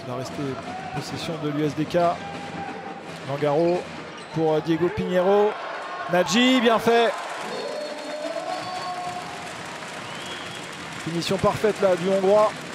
va rester possession de l'USDK. Langaro pour Diego Pinheiro. Nadji, bien fait. Finition parfaite là du Hongrois.